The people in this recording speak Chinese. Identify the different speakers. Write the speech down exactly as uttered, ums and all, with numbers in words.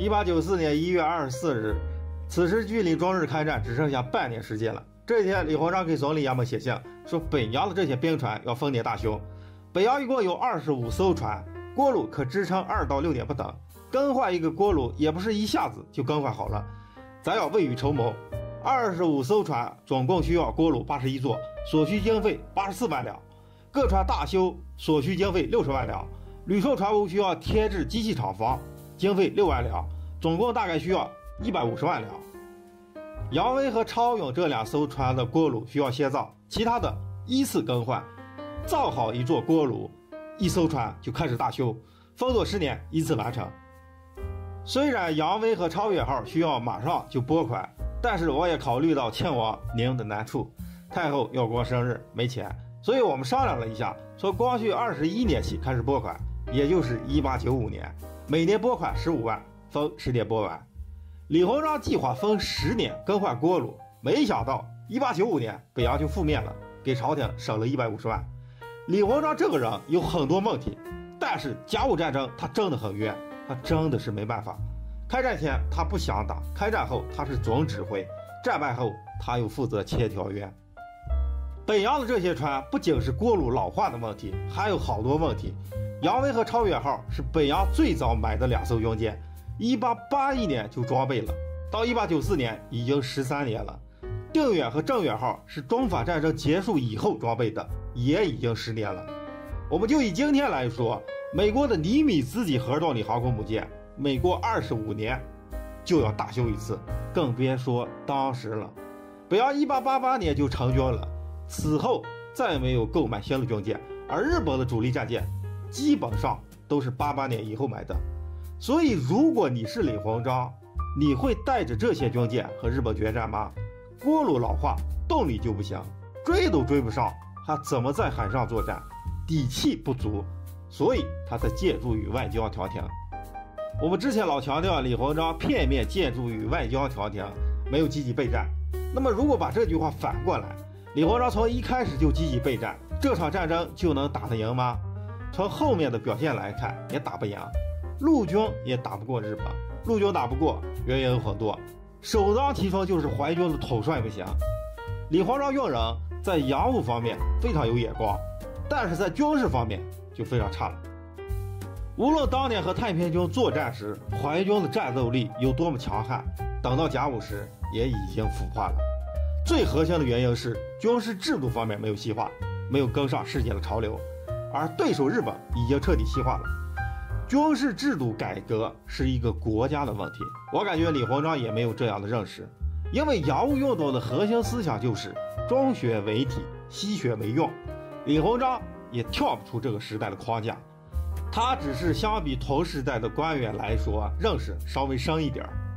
Speaker 1: 一八九四年一月二十四日，此时距离中日开战只剩下半年时间了。这一天，李鸿章给总理衙门写信说，北洋的这些兵船要丰年大修。北洋一共有二十五艘船，锅炉可支撑二到六年不等。更换一个锅炉也不是一下子就更换好了，咱要未雨绸缪。二十五艘船总共需要锅炉八十一座，所需经费八十四万两。各船大修所需经费六十万两。旅售船坞需要添置机器厂房，经费六万两，总共大概需要一百五十万两。扬威和超勇这两艘船的锅炉需要先造，其他的依次更换。造好一座锅炉，一艘船就开始大修，封作十年依次完成。虽然扬威和超越号需要马上就拨款，但是我也考虑到庆王您的难处，太后要过生日没钱，所以我们商量了一下，从光绪二十一年起开始拨款，也就是一八九五年，每年拨款十五万，分十年拨完。李鸿章计划分十年更换锅炉，没想到一八九五年北洋就覆灭了，给朝廷省了一百五十万。李鸿章这个人有很多问题，但是甲午战争他真的很冤，他真的是没办法。开战前他不想打，开战后他是总指挥，战败后他又负责签条约。北洋的这些船不仅是锅炉老化的问题，还有好多问题。扬威和超越号是北洋最早买的两艘军舰，一八八一年就装备了，到一八九四年已经十三年了。定远和正远号是中法战争结束以后装备的，也已经十年了。我们就以今天来说，美国的尼米兹级核动力航空母舰，美国二十五年就要大修一次，更别说当时了。北洋一八八八年就成军了，此后再没有购买新的军舰，而日本的主力战舰基本上都是八八年以后买的。所以如果你是李鸿章，你会带着这些军舰和日本决战吗？锅炉老化，动力就不行，追都追不上，还怎么在海上作战？底气不足，所以他才借助于外交调停。我们之前老强调李鸿章片面借助于外交调停，没有积极备战。那么如果把这句话反过来，李鸿章从一开始就积极备战，这场战争就能打得赢吗？从后面的表现来看，也打不赢。陆军也打不过日本，陆军打不过原因有很多，首当其冲就是淮军的统帅不行。李鸿章用人在洋务方面非常有眼光，但是在军事方面就非常差了。无论当年和太平军作战时淮军的战斗力有多么强悍，等到甲午时也已经腐化了。最核心的原因是军事制度方面没有西化，没有跟上世界的潮流，而对手日本已经彻底西化了。军事制度改革是一个国家的问题，我感觉李鸿章也没有这样的认识，因为洋务运动的核心思想就是中学为体，西学为用。李鸿章也跳不出这个时代的框架，他只是相比同时代的官员来说认识稍微深一点。